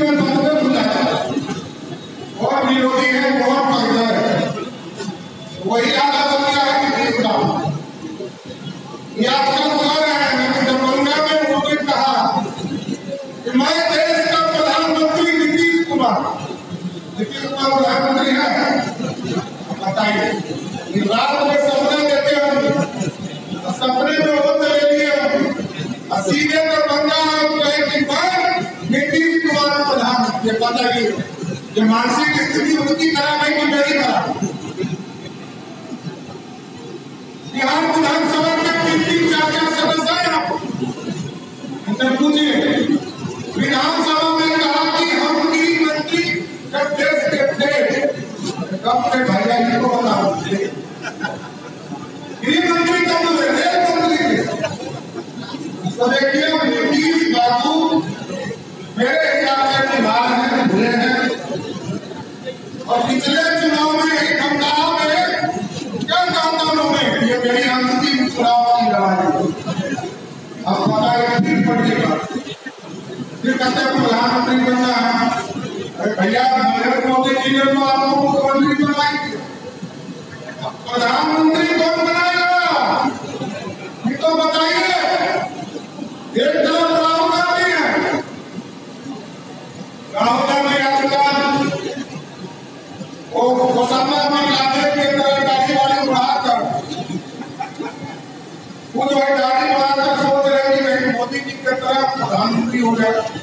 में संसद बुलाया और विरोधी है बहुत मजबूर है, वही आधा बन गया है नीतीश का। ये आजकल कह रहे हैं कि दरभंगा में उन्होंने कहा कि मैं देश का प्रधानमंत्री नीतीश कुमार प्रधानमंत्री है। बताइए, रात में सपने देते होंगे, सपने में वो चले लिए सीधे दरभंगा गए कि मैं नीतीश कुमार प्रधानमंत्री। बताइए, ये मानसिक स्थिति उनकी खराब है कि मेरी खराब? बिहार विधानसभा के 3-4 सदस्य हैं, उनसे पूछिए। विधानसभा में कहा कि हम 3 मंत्री जब देश के थे, कब थे भैया जी को बताओ। 3 मंत्री कब हुए? 1 मंत्री थे। तो देखिए, नीतीश बाबू मेरे हिसाब से बीमार हैं, बुरे हैं। और पिछले चुनाव में एक हमला में क्या कहा उन्होंने, ये मेरी अंतिम चुनाव की लड़ाई। अब बताइए फिर पड़ेगा, फिर कहते हैं प्रधानमंत्री बनना है। अरे भैया, नरेंद्र मोदी जी ने तो आपको मुख्यमंत्री बनाई, प्रधानमंत्री कौन बनाएगा ये तो बताइए। एक तरफ राहुल गांधी है, राहुल गांधी आजकल ओसामा बिन लादेन के तरह दाढ़ी वाली बढ़ाकर खुद वही दाढ़ी बढ़ाकर सोच रहे कि मैं मोदी जी की तरह प्रधानमंत्री हो जाए।